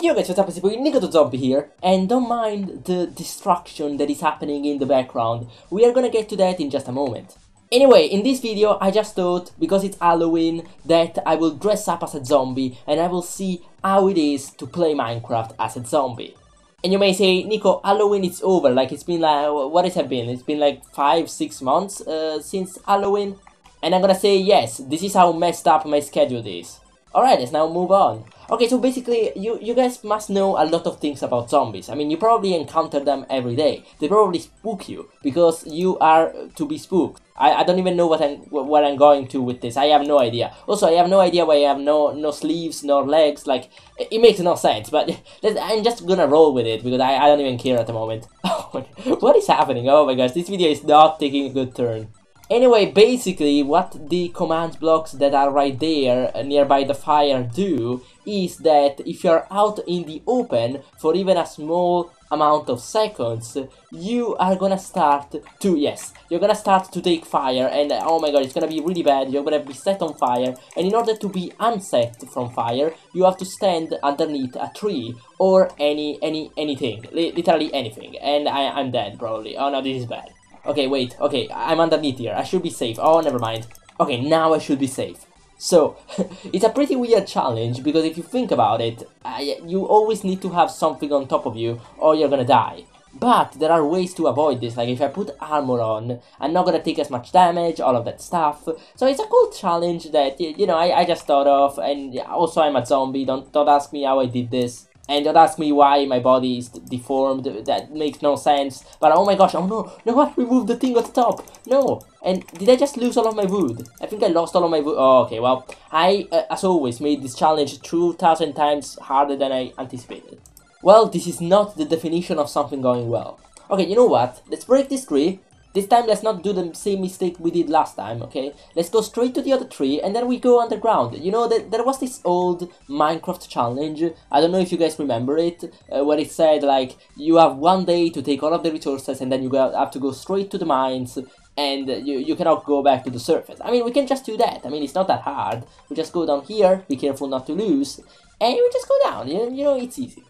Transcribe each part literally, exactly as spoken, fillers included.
Yo guys, what's up, it's your boy Nico the Zombie here, and don't mind the destruction that is happening in the background. We are gonna get to that in just a moment. Anyway, in this video I just thought, because it's Halloween, that I will dress up as a zombie and I will see how it is to play Minecraft as a zombie. And you may say, Nico, Halloween is over, like it's been like, what has it been? It's been like five, six months uh, since Halloween? And I'm gonna say yes, this is how messed up my schedule is. Alright, let's now move on. Okay, so basically, you, you guys must know a lot of things about zombies. I mean, you probably encounter them every day. They probably spook you, because you are to be spooked. I, I don't even know what I'm, what I'm going to with this. I have no idea. Also, I have no idea why I have no, no sleeves, nor legs. Like, it, it makes no sense, but I'm just gonna roll with it, because I, I don't even care at the moment. What is happening? Oh my gosh, this video is not taking a good turn. Anyway, basically what the command blocks that are right there uh, nearby the fire do is that if you're out in the open for even a small amount of seconds, you are gonna start to, yes, you're gonna start to take fire, and uh, oh my god, it's gonna be really bad. You're gonna be set on fire, and in order to be unset from fire, you have to stand underneath a tree or any, any, anything, Li literally anything, and I, I'm dead probably. Oh no, this is bad. Okay, wait, okay, I'm underneath here, I should be safe. Oh, never mind. Okay, now I should be safe. So, it's a pretty weird challenge, because if you think about it, I, you always need to have something on top of you, or you're gonna die. But there are ways to avoid this, like if I put armor on, I'm not gonna take as much damage, all of that stuff. So it's a cool challenge that, you know, I, I just thought of, and also I'm a zombie, don't, don't ask me how I did this. And don't ask me why my body is deformed, that makes no sense. But oh my gosh, oh no, no, I removed the thing at the top. No, and did I just lose all of my wood? I think I lost all of my wood. Oh, okay, well, I, uh, as always, made this challenge two thousand times harder than I anticipated. Well, this is not the definition of something going well. Okay, you know what? Let's break this tree. This time, let's not do the same mistake we did last time, okay? Let's go straight to the other tree, and then we go underground. You know, that there was this old Minecraft challenge, I don't know if you guys remember it, uh, where it said, like, you have one day to take all of the resources, and then you go, have to go straight to the mines, and uh, you, you cannot go back to the surface. I mean, we can just do that. I mean, it's not that hard. We just go down here, be careful not to lose, and we just go down. You, you know, it's easy.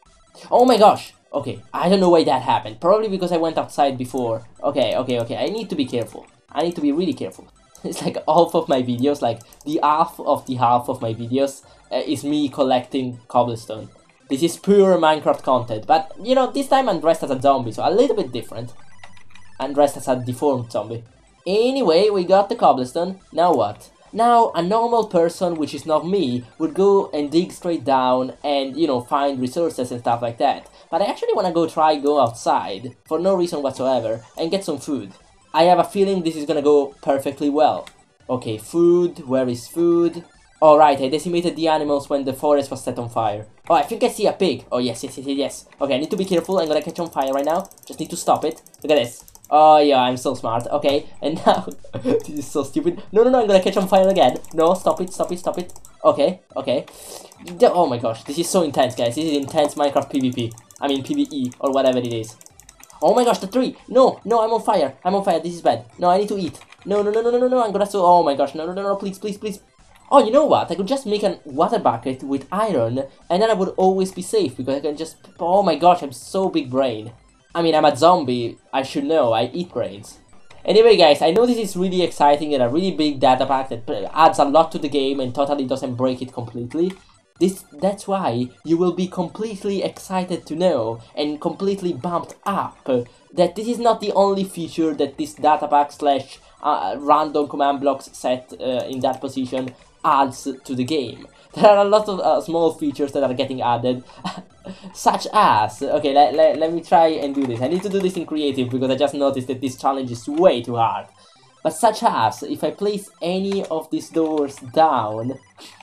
Oh my gosh! Okay, I don't know why that happened. Probably because I went outside before. Okay, okay, okay. I need to be careful. I need to be really careful. It's like half of my videos, like the half of the half of my videos uh, is me collecting cobblestone. This is pure Minecraft content. But, you know, this time I'm dressed as a zombie, so a little bit different. I'm dressed as a deformed zombie. Anyway, we got the cobblestone. Now what? Now, a normal person, which is not me, would go and dig straight down and, you know, find resources and stuff like that. But I actually want to go try go outside, for no reason whatsoever, and get some food. I have a feeling this is gonna go perfectly well. Okay, food, where is food? Alright, I decimated the animals when the forest was set on fire. Oh, I think I see a pig. Oh, yes, yes, yes, yes. Okay, I need to be careful, I'm gonna catch on fire right now. Just need to stop it. Look at this. Oh yeah, I'm so smart. Okay, and now this is so stupid. No, no, no, I'm gonna catch on fire again. No, stop it, stop it, stop it. Okay, okay. Oh my gosh, this is so intense, guys. This is intense Minecraft PvP. I mean PvE or whatever it is. Oh my gosh, the tree. No, no, I'm on fire. I'm on fire. This is bad. No, I need to eat. No, no, no, no, no, no, no. I'm gonna so. Oh my gosh, no, no, no, no. Please, please, please. Oh, you know what? I could just make a water bucket with iron, and then I would always be safe because I can just. Oh my gosh, I'm so big brain. I mean, I'm a zombie, I should know, I eat brains. Anyway guys, I know this is really exciting and a really big data pack that adds a lot to the game and totally doesn't break it completely. This, that's why you will be completely excited to know and completely bumped up that this is not the only feature that this data pack slash uh, random command blocks set uh, in that position adds to the game. There are a lot of uh, small features that are getting added, such as, okay, let, let, let me try and do this. I need to do this in creative because I just noticed that this challenge is way too hard. But such as, if I place any of these doors down,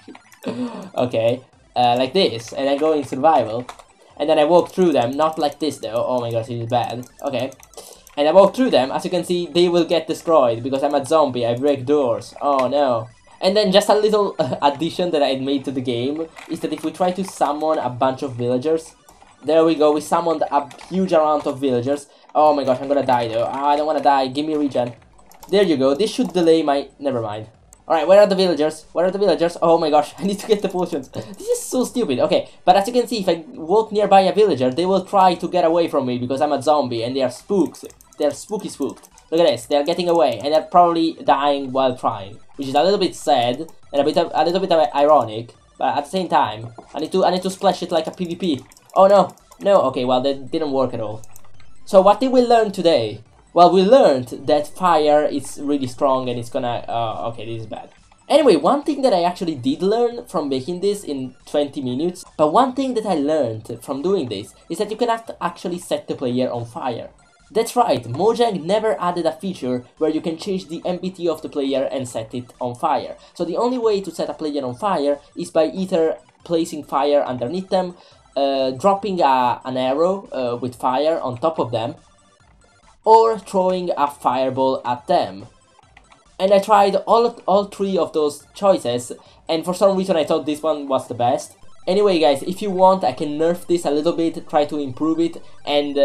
okay, uh, like this, and I go in survival, and then I walk through them, not like this though, oh my gosh, this is bad, okay. And I walk through them, as you can see, they will get destroyed because I'm a zombie, I break doors, oh no. And then just a little uh, addition that I made to the game is that if we try to summon a bunch of villagers, there we go, we summoned a huge amount of villagers. Oh my gosh, I'm gonna die though. Oh, I don't wanna die, give me regen. There you go, this should delay my... never mind. Alright, where are the villagers? Where are the villagers? Oh my gosh, I need to get the potions. This is so stupid. Okay, but as you can see, if I walk nearby a villager, they will try to get away from me because I'm a zombie and they are spooks. They're spooky spooked. Look at this, they're getting away and they're probably dying while trying, which is a little bit sad and a bit of, a little bit of ironic, but at the same time, I need to I need to splash it like a PvP. Oh no, no, okay, well that didn't work at all. So what did we learn today? Well, we learned that fire is really strong and it's gonna... Uh, okay, this is bad. Anyway, one thing that I actually did learn from making this in twenty minutes, but one thing that I learned from doing this is that you can have to actually set the player on fire. That's right, Mojang never added a feature where you can change the M B T of the player and set it on fire. So the only way to set a player on fire is by either placing fire underneath them, uh, dropping a, an arrow uh, with fire on top of them, or throwing a fireball at them. And I tried all, all three of those choices, and for some reason I thought this one was the best. Anyway guys, if you want I can nerf this a little bit, try to improve it, and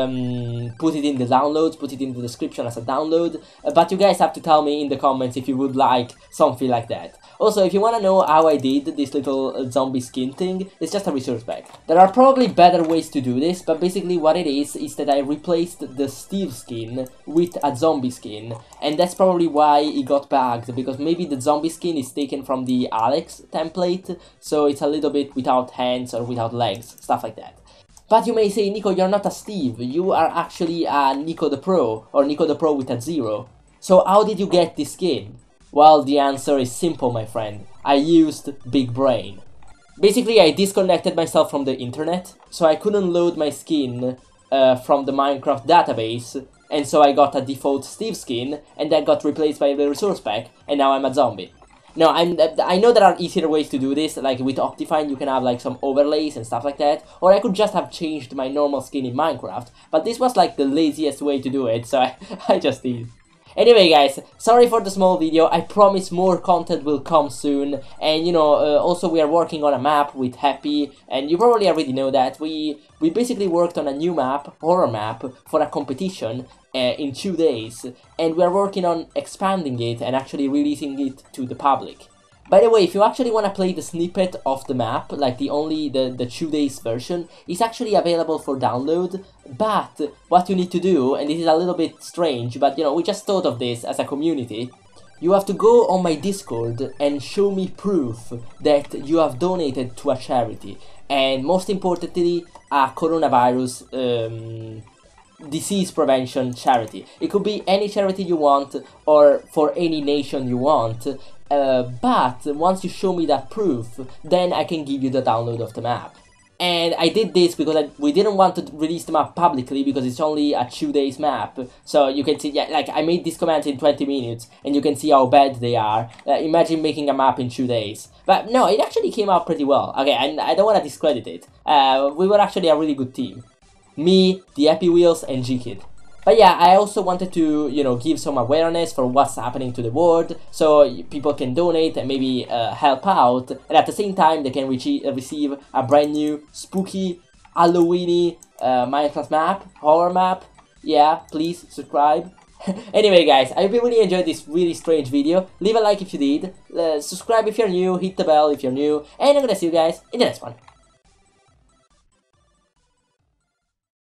um, put it in the downloads, put it in the description as a download, uh, but you guys have to tell me in the comments if you would like something like that. Also, if you want to know how I did this little uh, zombie skin thing, it's just a resource pack. There are probably better ways to do this, but basically what it is, is that I replaced the Steve skin with a zombie skin, and that's probably why it got bugged, because maybe the zombie skin is taken from the Alex template, so it's a little bit without hands or without legs, stuff like that. But you may say, Nico, you're not a Steve, you are actually a Nico the Pro, or Nico the Pro with a zero. So how did you get this skin? Well, the answer is simple, my friend. I used Big Brain. Basically, I disconnected myself from the internet, so I couldn't load my skin uh, from the Minecraft database, and so I got a default Steve skin, and that got replaced by the resource pack, and now I'm a zombie. No, I'm, I know there are easier ways to do this, like with Optifine you can have like some overlays and stuff like that, or I could just have changed my normal skin in Minecraft, but this was like the laziest way to do it, so I, I just did. Anyway guys, sorry for the small video, I promise more content will come soon, and you know, uh, also we are working on a map with Happy, and you probably already know that, we, we basically worked on a new map, horror map, for a competition uh, in two days, and we are working on expanding it and actually releasing it to the public. By the way, if you actually want to play the snippet of the map, like the only, the, the two days version, it's actually available for download, but what you need to do, and this is a little bit strange, but you know, we just thought of this as a community, you have to go on my Discord and show me proof that you have donated to a charity, and most importantly, a coronavirus um, disease prevention charity. It could be any charity you want, or for any nation you want, uh, but once you show me that proof, then I can give you the download of the map. And I did this because I, we didn't want to release the map publicly because it's only a two days map. So you can see, yeah, like I made these commands in twenty minutes and you can see how bad they are. Uh, imagine making a map in two days. But no, it actually came out pretty well. Okay, and I don't want to discredit it. Uh, we were actually a really good team. Me, the Happy Wheels, and G-Kid. But yeah, I also wanted to, you know, give some awareness for what's happening to the world, so people can donate and maybe uh, help out, and at the same time they can receive a brand new, spooky, Halloween-y uh, Minecraft map, horror map. Yeah, please subscribe. Anyway guys, I hope you really enjoyed this really strange video. Leave a like if you did, uh, subscribe if you're new, hit the bell if you're new, and I'm gonna see you guys in the next one.